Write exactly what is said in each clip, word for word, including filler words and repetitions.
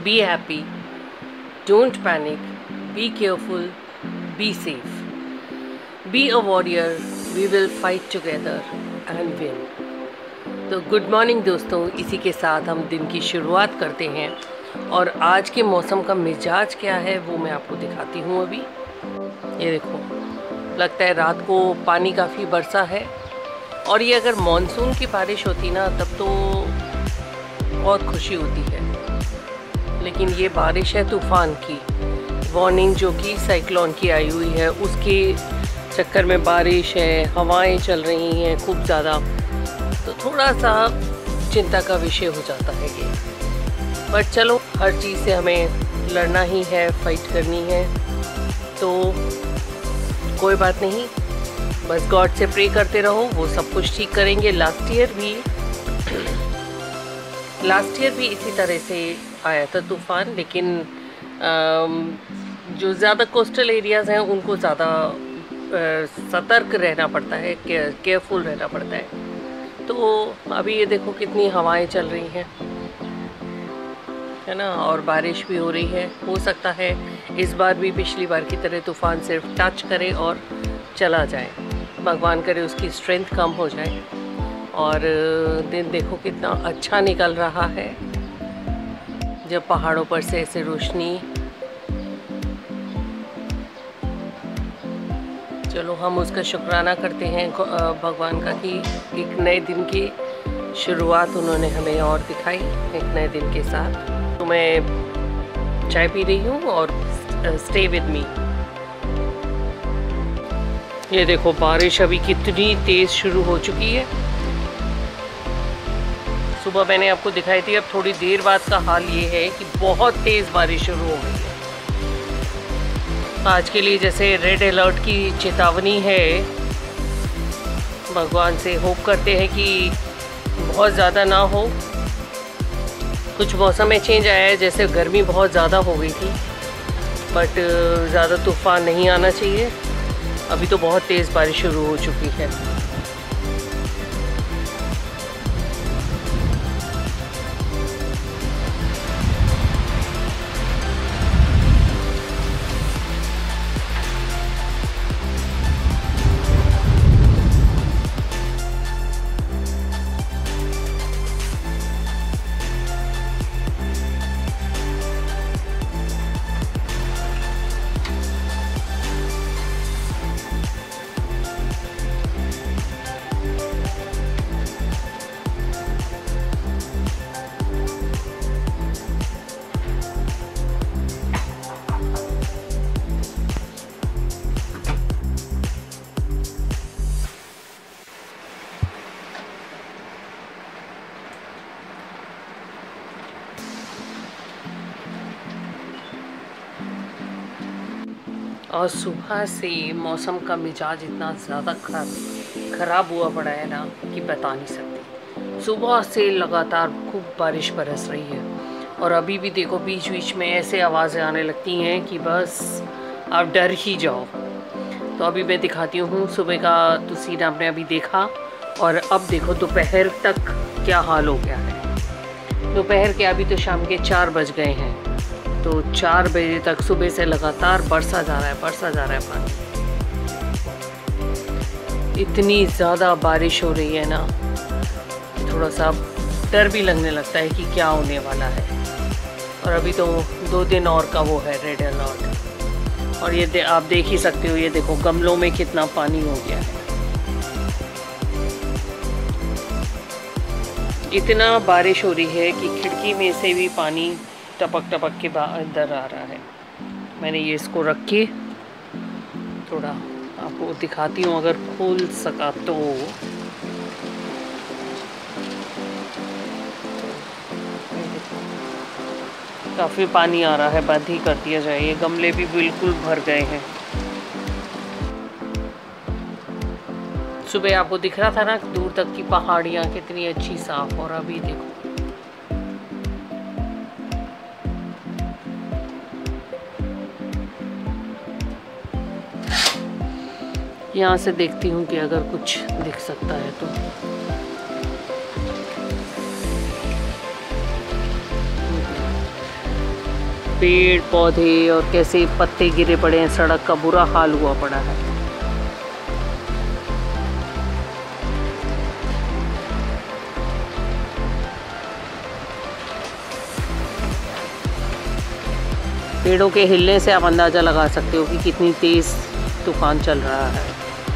be happy, don't panic, be careful, be safe. Be a warrior, we will fight together and win. तो good morning दोस्तों, इसी के साथ हम दिन की शुरुआत करते हैं और आज के मौसम का मिजाज क्या है वो मैं आपको दिखाती हूँ। अभी ये देखो, लगता है रात को पानी काफ़ी बरसा है और ये अगर मॉनसून की बारिश होती ना तब तो बहुत खुशी होती है, लेकिन ये बारिश है तूफ़ान की। वार्निंग जो कि साइक्लोन की आई हुई है उसके चक्कर में बारिश है, हवाएं चल रही हैं खूब ज़्यादा, तो थोड़ा सा चिंता का विषय हो जाता है ये। बट चलो, हर चीज़ से हमें लड़ना ही है, फाइट करनी है, तो कोई बात नहीं, बस गॉड से प्रे करते रहो, वो सब कुछ ठीक करेंगे। लास्ट ईयर भी लास्ट ईयर भी इसी तरह से आया था तूफ़ान, लेकिन जो ज़्यादा कोस्टल एरियाज़ हैं उनको ज़्यादा सतर्क रहना पड़ता है, केयरफुल रहना पड़ता है। तो अभी ये देखो कितनी हवाएं चल रही हैं, है ना, और बारिश भी हो रही है। हो सकता है इस बार भी पिछली बार की तरह तूफ़ान सिर्फ टच करे और चला जाए, भगवान करे उसकी स्ट्रेंथ कम हो जाए। और दिन देखो कितना अच्छा निकल रहा है जब पहाड़ों पर से ऐसे रोशनी। चलो हम उसका शुक्राना करते हैं भगवान का कि एक नए दिन की शुरुआत उन्होंने हमें और दिखाई, एक नए दिन के साथ। तो मैं चाय पी रही हूँ और स्टे विद मी। ये देखो बारिश अभी कितनी तेज़ शुरू हो चुकी है। सुबह मैंने आपको दिखाई थी, अब थोड़ी देर बाद का हाल ये है कि बहुत तेज़ बारिश शुरू हो गई है। आज के लिए जैसे रेड अलर्ट की चेतावनी है, भगवान से होप करते हैं कि बहुत ज़्यादा ना हो। कुछ मौसम में चेंज आया है, जैसे गर्मी बहुत ज़्यादा हो गई थी, बट ज़्यादा तूफ़ान नहीं आना चाहिए। अभी तो बहुत तेज़ बारिश शुरू हो चुकी है। और सुबह से मौसम का मिजाज इतना ज़्यादा खराब ख़राब हुआ पड़ा है ना कि बता नहीं सकते। सुबह से लगातार खूब बारिश बरस रही है और अभी भी देखो बीच बीच में ऐसे आवाज़ें आने लगती हैं कि बस आप डर ही जाओ। तो अभी मैं दिखाती हूँ सुबह का तो सीन आपने अभी देखा, और अब देखो दोपहर तक क्या हाल हो गया है। दोपहर के अभी तो शाम के चार बज गए हैं, तो चार बजे तक सुबह से लगातार बरसा जा रहा है बरसा जा रहा है पानी। इतनी ज़्यादा बारिश हो रही है ना, थोड़ा सा डर भी लगने लगता है कि क्या होने वाला है। और अभी तो दो दिन और का वो है रेड अलर्ट। और ये दे, आप देख ही सकते हो, ये देखो गमलों में कितना पानी हो गया है। इतना बारिश हो रही है कि खिड़की में से भी पानी टपक टपक के अंदर आ रहा है। मैंने ये इसको रख के थोड़ा आपको दिखाती हूँ, अगर खोल सका तो। काफ़ी पानी आ रहा है, बंद ही कर दिया जाए। ये गमले भी बिल्कुल भर गए हैं। सुबह आपको दिख रहा था ना दूर तक की पहाड़ियाँ कितनी अच्छी साफ, और अभी देखो यहाँ से देखती हूँ कि अगर कुछ दिख सकता है तो। पेड़ पौधे और कैसे पत्ते गिरे पड़े हैं, सड़क का बुरा हाल हुआ पड़ा है। पेड़ों के हिलने से आप अंदाज़ा लगा सकते हो कि कितनी तेज़ तूफान चल रहा है।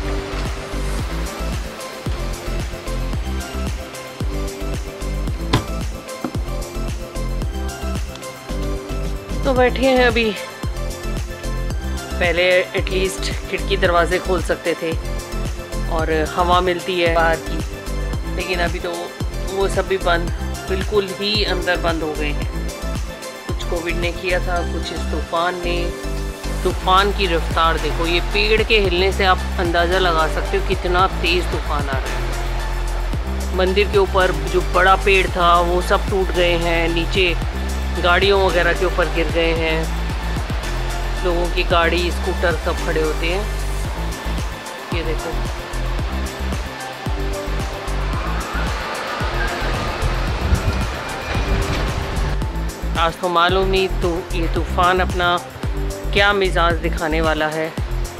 तो बैठे हैं अभी, पहले एटलीस्ट खिड़की दरवाजे खोल सकते थे और हवा मिलती है बाहर की, लेकिन अभी तो वो सब भी बंद, बिल्कुल ही अंदर बंद हो गए हैं। कुछ कोविड ने किया था, कुछ इस तूफान ने। तूफान की रफ्तार देखो, ये पेड़ के हिलने से आप अंदाज़ा लगा सकते हो कितना तेज़ तूफान आ रहा है। मंदिर के ऊपर जो बड़ा पेड़ था वो सब टूट गए हैं, नीचे गाड़ियों वगैरह के ऊपर गिर गए हैं, लोगों की गाड़ी स्कूटर सब खड़े होते हैं। ये देखो, आज तो मालूम नहीं तो ये तूफान अपना क्या मिजाज दिखाने वाला है।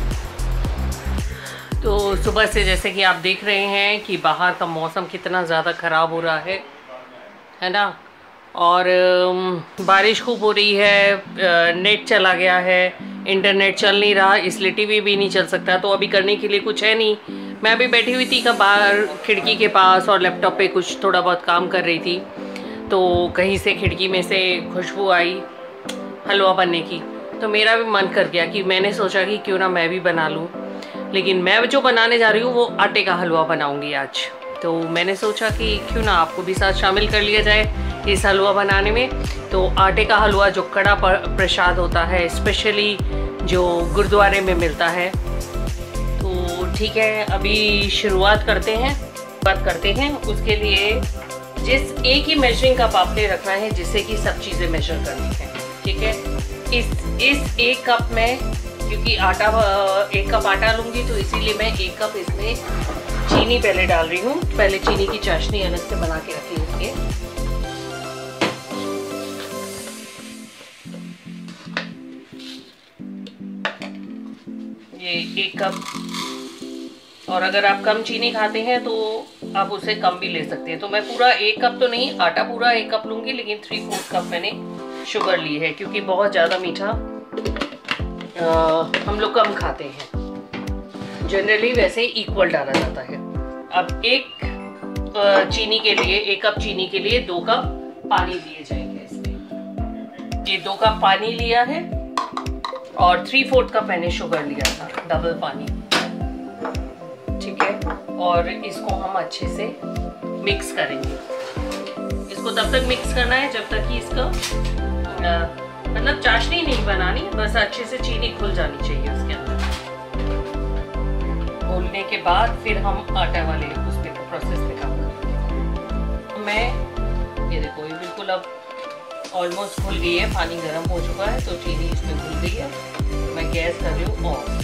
तो सुबह से जैसे कि आप देख रहे हैं कि बाहर का मौसम कितना ज़्यादा ख़राब हो रहा है है ना, और बारिश खूब हो रही है, नेट चला गया है, इंटरनेट चल नहीं रहा, इसलिए टीवी भी नहीं चल सकता। तो अभी करने के लिए कुछ है नहीं। मैं अभी बैठी हुई थी का बाहर खिड़की के पास और लैपटॉप पे कुछ थोड़ा बहुत काम कर रही थी, तो कहीं से खिड़की में से खुशबू आई हलवा बनने की। तो मेरा भी मन कर गया कि मैंने सोचा कि क्यों ना मैं भी बना लूँ, लेकिन मैं जो बनाने जा रही हूँ वो आटे का हलवा बनाऊँगी आज। तो मैंने सोचा कि क्यों ना आपको भी साथ शामिल कर लिया जाए इस हलवा बनाने में। तो आटे का हलवा जो कड़ा प्रसाद होता है, स्पेशली जो गुरुद्वारे में मिलता है। तो ठीक है, अभी शुरुआत करते हैं बात करते हैं उसके लिए जिस एक ही मेजरिंग कप आपने रखना है, जिससे कि सब चीज़ें मेजर करनी है। ठीक है, इस इस एक कप में, क्योंकि आटा एक कप आटा लूँगी तो इसीलिए मैं एक कप इसमें चीनी पहले डाल रही हूँ। पहले चीनी की चाशनी अलग से बना के रखी होती है। ये एक कप, और अगर आप कम चीनी खाते हैं तो आप उसे कम भी ले सकते हैं। तो मैं पूरा एक कप तो नहीं, आटा पूरा एक कप लूँगी, लेकिन थ्री फोर्थ कप मैंने शुगर ली है, क्योंकि बहुत ज़्यादा मीठा आ, हम लोग कम खाते हैं। जनरली वैसे इक्वल डाला जाता है। अब एक चीनी के लिए, एक कप चीनी के लिए दो कप पानी दिए जाएंगे इसमें। ये दो कप पानी लिया है और थ्री फोर्थ कप मैंने शुगर लिया था, डबल पानी। ठीक है, और इसको हम अच्छे से मिक्स करेंगे। इसको तब तक मिक्स करना है जब तक कि इसका मतलब चाशनी नहीं बनानी, बस अच्छे से चीनी घुल जानी चाहिए उसके अंदर। घोलने के बाद फिर हम आटा वाले उस पे प्रोसेस पे काम करेंगे। मैं ये देखो, ये बिल्कुल अब ऑलमोस्ट घुल गई है, पानी गर्म हो चुका है, तो चीनी इसमें घुल गई है। मैं गैस कर रही हूँ ऑन,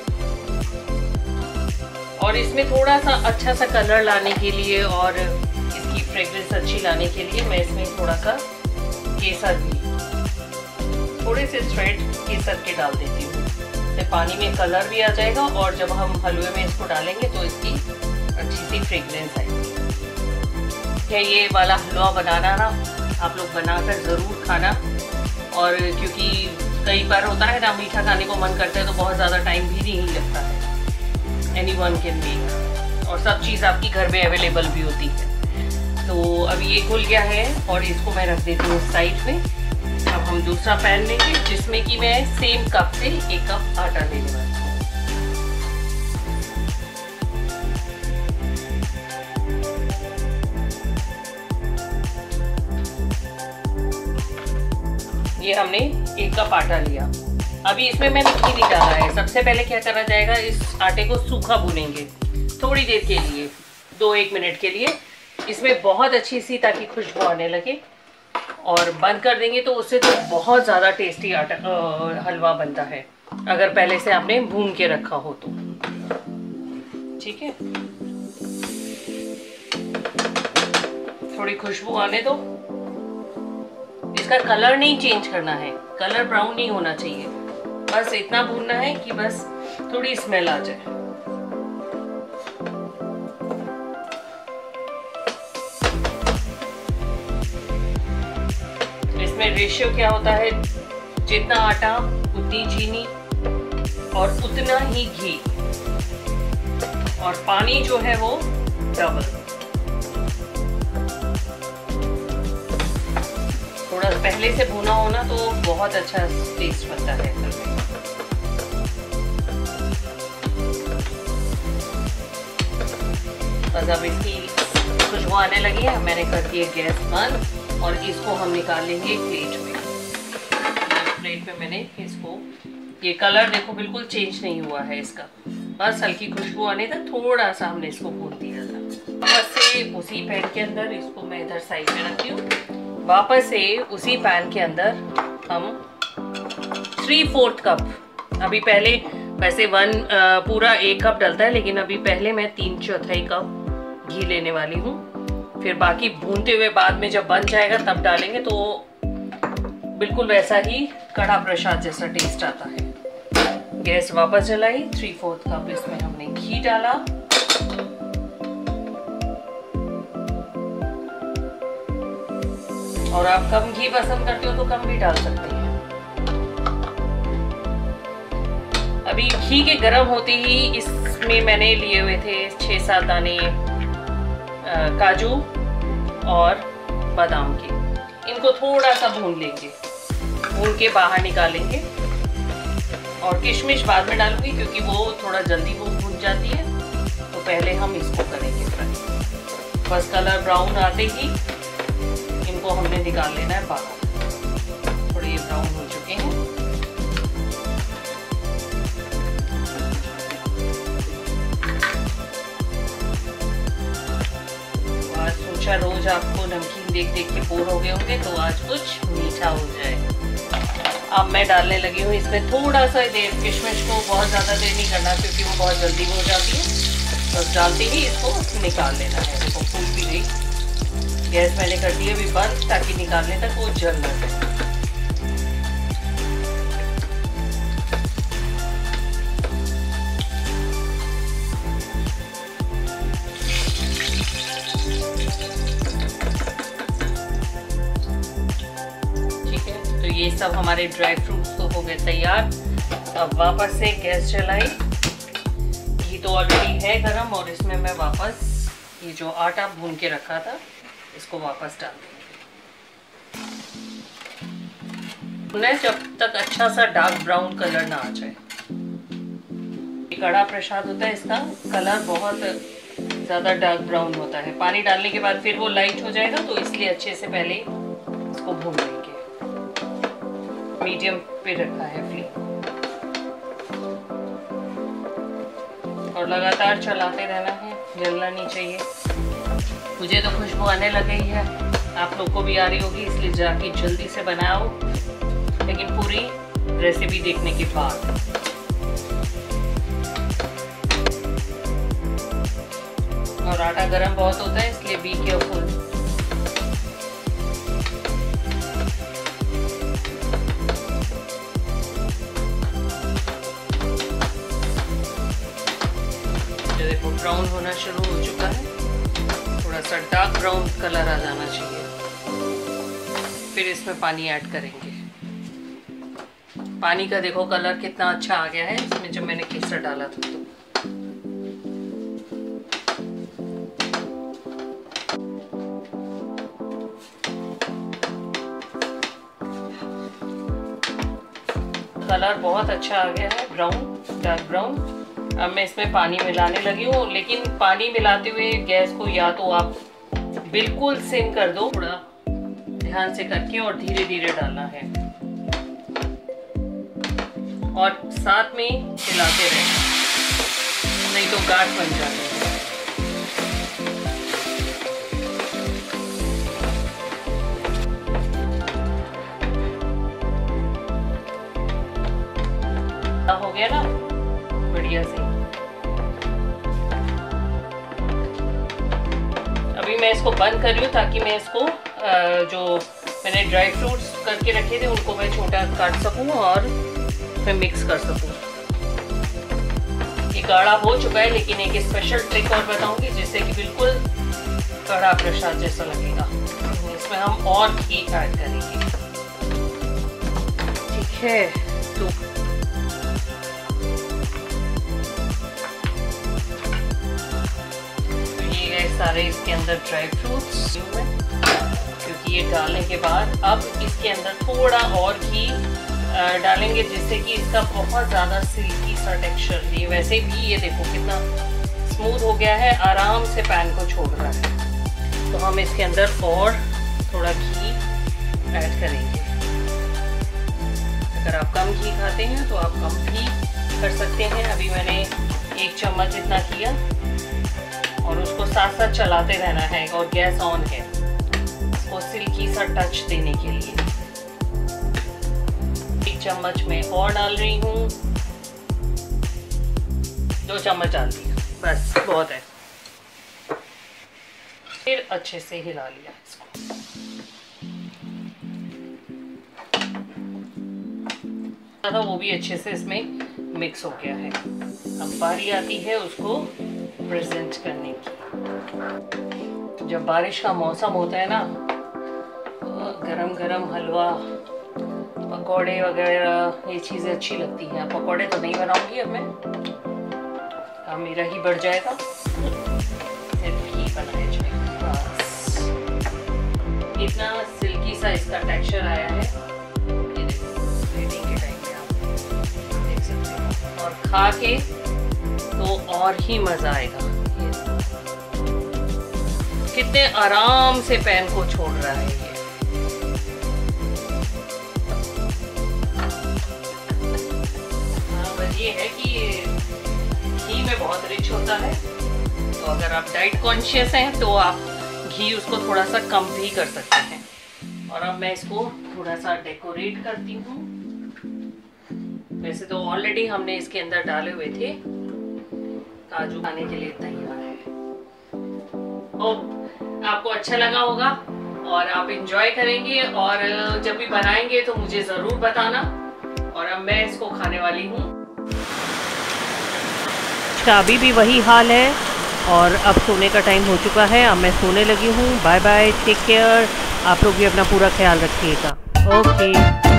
और इसमें थोड़ा सा अच्छा सा कलर लाने के लिए और इसकी फ्रेग्रेंस अच्छी लाने के लिए मैं इसमें थोड़ा सा केसर भी, थोड़े से थ्रेड केसर के डाल देती हूँ। इससे पानी में कलर भी आ जाएगा और जब हम हलवे में इसको डालेंगे तो इसकी अच्छी सी फ्रेग्रेंस आएगी। क्या ये वाला हलवा बनाना ना आप लोग बनाकर ज़रूर खाना, और क्योंकि कई बार होता है ना मीठा खाने को मन करता है तो बहुत ज़्यादा टाइम भी नहीं लगता है। एनी वन कैन मेक, और सब चीज़ आपकी घर में अवेलेबल भी होती है। तो अब ये घुल गया है और इसको मैं रख देती हूँ साइड में। अब हम दूसरा पैन लेंगे जिसमें कि मैं सेम कप से एक कप आटा लेने वाली हूँ। ये हमने एक कप आटा लिया। अभी इसमें मैंने घी नहीं डाला है। सबसे पहले क्या करा जाएगा, इस आटे को सूखा भूनेंगे थोड़ी देर के लिए, दो एक मिनट के लिए, इसमें बहुत अच्छी सी ताकि खुशबू आने लगे, और बंद कर देंगे तो उससे तो बहुत ज़्यादा टेस्टी आटा हलवा बनता है अगर पहले से आपने भून के रखा हो तो। ठीक है, थोड़ी खुशबू आने दो। इसका कलर नहीं चेंज करना है, कलर ब्राउन नहीं होना चाहिए, बस इतना भूनना है कि बस थोड़ी स्मेल आ जाए। इसमें रेशियो क्या होता है, जितना आटा उतनी चीनी और उतना ही घी, और पानी जो है वो डबल। थोड़ा पहले से भुना होना तो बहुत अच्छा टेस्ट बनता है। बस अब इसकी खुशबू आने लगी है, मैंने कर दिया गैस बंद और इसको हम निकाल लेंगे प्लेट में। प्लेट में मैंने इसको, ये कलर देखो बिल्कुल चेंज नहीं हुआ है इसका, बस हल्की खुशबू आने तक थोड़ा सा हमने इसको भून दिया था। वापस से उसी पैन के अंदर, इसको मैं इधर साइड में रखती हूँ, वापस से उसी पैन के अंदर हम थ्री फोर्थ कप, अभी पहले वैसे वन पूरा एक कप डलता है, लेकिन अभी पहले मैं तीन चौथाई कप घी लेने वाली हूँ। फिर बाकी भूनते हुए बाद में जब बन जाएगा तब डालेंगे, तो बिल्कुल वैसा ही कड़ा प्रसाद जैसा टेस्ट आता है। गैस वापस जलाई, थ्री फोर्थ कप इसमें हमने घी डाला, और आप कम घी पसंद करते हो तो कम भी डाल सकते हैं। अभी घी के गर्म होते ही इसमें मैंने लिए हुए थे छह सात दाने काजू और बादाम के, इनको थोड़ा सा भून लेंगे, भून के बाहर निकालेंगे, और किशमिश बाद में डालूंगी क्योंकि वो थोड़ा जल्दी वो भून जाती है, तो पहले हम इसको करेंगे फ्राई। बस कलर ब्राउन आते ही इनको हमने निकाल लेना है बाहर, थोड़े ब्राउन हो चुके हैं। आज सोचा रोज आपको नमकीन देख देख के बोर हो गए होंगे, तो आज कुछ मीठा हो जाए। अब मैं डालने लगी हूँ इसमें थोड़ा सा देर, किशमिश को बहुत ज़्यादा देर नहीं करना क्योंकि वो बहुत जल्दी हो जाती है, बस डालते ही इसको निकाल लेना है। देखो फूल भी गई, गैस मैंने कर दी अभी बंद ताकि निकालने तक वो जल ना जाए। ये सब हमारे ड्राई फ्रूट्स तो हो गए तैयार। अब वापस से गैस जलाई, घी तो ऑलरेडी है गरम, और इसमें मैं वापस ये जो आटा भून के रखा था इसको वापस डाल देंगे, जब तक अच्छा सा डार्क ब्राउन कलर ना आ जाए। कड़ा प्रसाद होता है, इसका कलर बहुत ज़्यादा डार्क ब्राउन होता है, पानी डालने के बाद फिर वो लाइट हो जाएगा, तो इसलिए अच्छे से पहले इसको भून लेंगे। मीडियम पे रखा है फ्लेम, और लगातार चलाते रहना है, जलना नहीं चाहिए। मुझे तो खुशबू आने लग गई है, आप लोग को भी आ रही होगी, इसलिए जाके जल्दी से बनाओ, लेकिन पूरी रेसिपी देखने के बाद। और आटा गरम बहुत होता है, इसलिए बी केयरफुल। देखो ब्राउन होना शुरू हो चुका है, थोड़ा सा डार्क ब्राउन कलर आ जाना चाहिए। फिर इसमें पानी ऐड करेंगे। पानी का देखो कलर कितना अच्छा आ गया है इसमें, जब मैंने केसर डाला था तो। कलर बहुत अच्छा आ गया है, ब्राउन, डार्क ब्राउन। अब मैं इसमें पानी मिलाने लगी हूँ, लेकिन पानी मिलाते हुए गैस को या तो आप बिल्कुल सिम कर दो, थोड़ा ध्यान से करके, और धीरे धीरे डालना है, और साथ में हिलाते रहना, नहीं तो गाढ़ बन जाते हैं। हो गया ना बढ़िया से। अभी मैं इसको बंद कर रही हूँ ताकि मैं इसको जो मैंने ड्राई फ्रूट्स करके रखे थे, उनको मैं छोटा काट सकूं और फिर मिक्स कर सकूं। ये गाढ़ा हो चुका है, लेकिन एक स्पेशल ट्रिक और बताऊंगी जिससे कि बिल्कुल कड़ा प्रसाद जैसा लगेगा। इसमें हम और घी ऐड करेंगे, ठीक है। तो ये सारे इसके अंदर ड्राई फ्रूट्स, क्योंकि ये डालने के बाद अब इसके अंदर थोड़ा और घी डालेंगे जिससे कि इसका बहुत ज़्यादा सिल्की सा टेक्सचर दिए। वैसे भी ये देखो कितना स्मूथ हो गया है, आराम से पैन को छोड़ रहा है। तो हम इसके अंदर और थोड़ा घी ऐड करेंगे। अगर आप कम घी खाते हैं तो आप कम भी कर सकते हैं। अभी मैंने एक चम्मच इतना किया और उसको साथ साथ चलाते रहना है और गैस ऑन है, उसको सिल्की सा टच देने के लिए। एक चम्मच में और डाल रही हूँ, दो चम्मच डाल दिया, बस बहुत है। फिर अच्छे से हिला लिया इसको। था वो भी अच्छे से इसमें मिक्स हो गया है। अब बारी आती है उसको प्रेजेंट करने की। जब बारिश का मौसम होता है ना, तो गरम गरम हलवा, पकौड़े वगैरह ये चीज़ें अच्छी लगती हैं। पकौड़े तो नहीं बनाऊंगी अब मैं, अब मेरा ही बढ़ जाएगा, सिर्फ घी बनाया जाएगा बस। इतना सिल्की सा इसका टेक्सचर आया है, ये देखो प्लेटिंग के टाइम पे आप देख सकते हो। और खा के तो और ही मज़ा आएगा। कितने आराम से पैन को छोड़ रहा है ये। हाँ, बस ये है कि घी में बहुत रिच होता है, तो अगर आप डाइट कॉन्शियस हैं तो आप घी उसको थोड़ा सा कम भी कर सकते हैं। और अब मैं इसको थोड़ा सा डेकोरेट करती हूँ। वैसे तो ऑलरेडी हमने इसके अंदर डाले हुए थे, काजू खाने के लिए तैयार है। और आपको अच्छा लगा होगा और आप इंजॉय करेंगे, और जब भी बनाएंगे तो मुझे ज़रूर बताना। और अब मैं इसको खाने वाली हूँ। अभी भी वही हाल है और अब सोने का टाइम हो चुका है। अब मैं सोने लगी हूँ। Bye bye, take care. आप लोग भी अपना पूरा ख्याल रखिएगा। ओके।